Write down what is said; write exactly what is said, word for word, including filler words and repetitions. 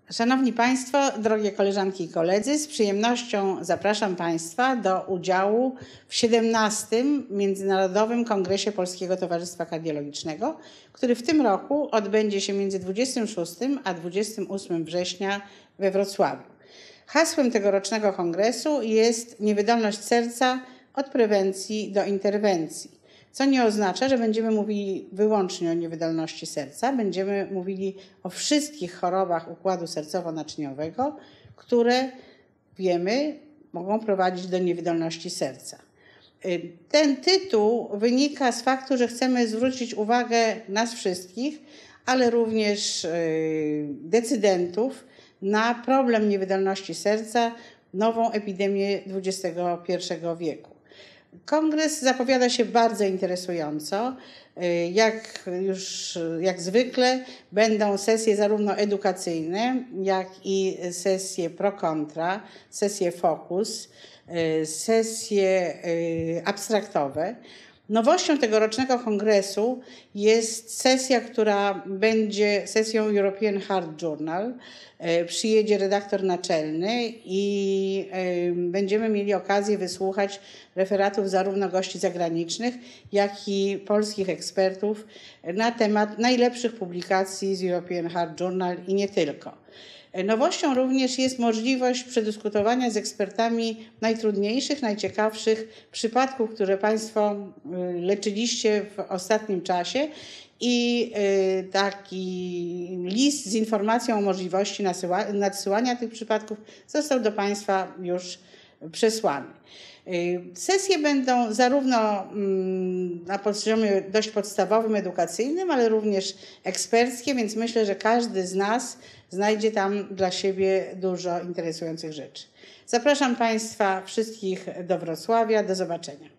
Szanowni Państwo, drogie koleżanki i koledzy, z przyjemnością zapraszam Państwa do udziału w siedemnastym Międzynarodowym Kongresie Polskiego Towarzystwa Kardiologicznego, który w tym roku odbędzie się między dwudziestym szóstym a dwudziestym ósmym września we Wrocławiu. Hasłem tegorocznego kongresu jest niewydolność serca od prewencji do interwencji. Co nie oznacza, że będziemy mówili wyłącznie o niewydolności serca. Będziemy mówili o wszystkich chorobach układu sercowo-naczyniowego, które wiemy mogą prowadzić do niewydolności serca. Ten tytuł wynika z faktu, że chcemy zwrócić uwagę nas wszystkich, ale również decydentów na problem niewydolności serca, nową epidemię dwudziestego pierwszego wieku. Kongres zapowiada się bardzo interesująco. Jak już jak zwykle będą sesje zarówno edukacyjne, jak i sesje pro kontra, sesje fokus, sesje abstraktowe. Nowością tegorocznego kongresu jest sesja, która będzie sesją European Heart Journal. Przyjedzie redaktor naczelny i będziemy mieli okazję wysłuchać referatów zarówno gości zagranicznych, jak i polskich ekspertów na temat najlepszych publikacji z European Heart Journal i nie tylko. Nowością również jest możliwość przedyskutowania z ekspertami najtrudniejszych, najciekawszych przypadków, które Państwo leczyliście w ostatnim czasie i taki list z informacją o możliwości nadsyłania tych przypadków został do Państwa już przesłany. Sesje będą zarówno na poziomie dość podstawowym, edukacyjnym, ale również eksperckie, więc myślę, że każdy z nas znajdzie tam dla siebie dużo interesujących rzeczy. Zapraszam Państwa wszystkich do Wrocławia. Do zobaczenia.